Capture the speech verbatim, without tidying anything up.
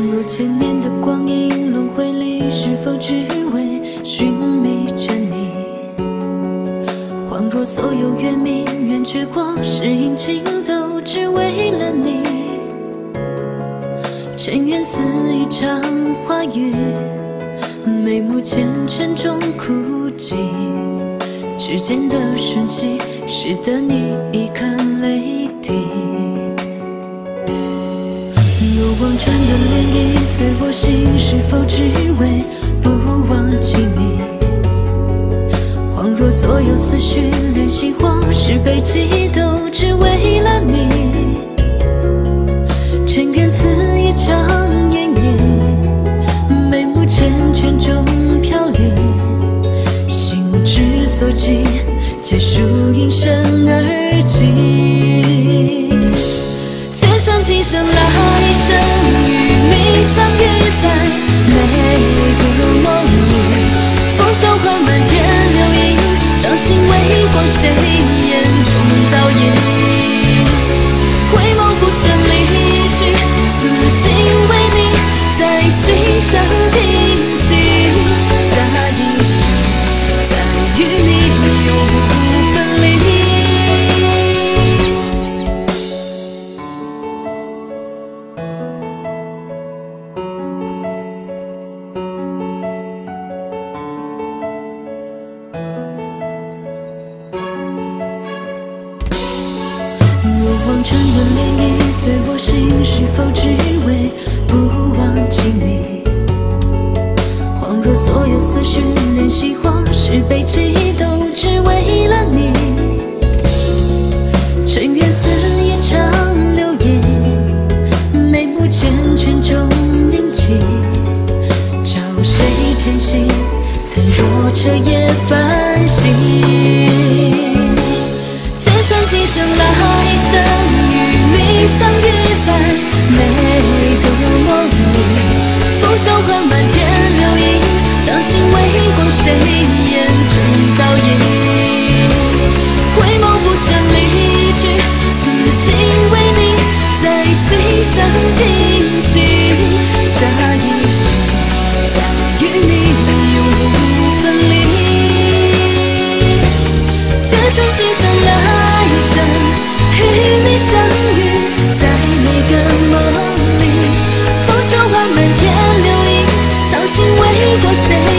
若千年的光阴轮回里，是否只为寻觅着你？恍若所有月明圆缺或是阴晴，都只为了你。尘缘似一场花雨，眉目缱绻中枯寂。指尖的瞬息，使得你一颗泪滴。若望穿的涟漪随我心，是否只为不忘记你？恍若所有思绪联系或是悲泣，都只为了你。尘缘似一场烟影，眉目缱绻中飘零。心之所寄，皆属应声而起。千山今生来生，与你相遇在每个梦里。风霜换满天流萤，掌心微光，谁眼中倒影？回眸不舍离去，此情为你在心上听起。下一世，再与你永不分离。若望穿的涟漪随我心，是否只为不忘记你？恍若所有思绪联系或是悲泣，都只为了你。尘缘似一场流萤，眉目缱绻中凝寂。找谁前行，曾若彻夜繁星。千山今生来生，与你相遇在每个梦里。风霜换满天流萤，掌心微光，谁眼中倒影？回眸不舍离去，此情为你在心上听起。下一世，再与你永不分离。千山今生来生，与你相遇在每个梦里。风霜换满天流萤，掌心微光，谁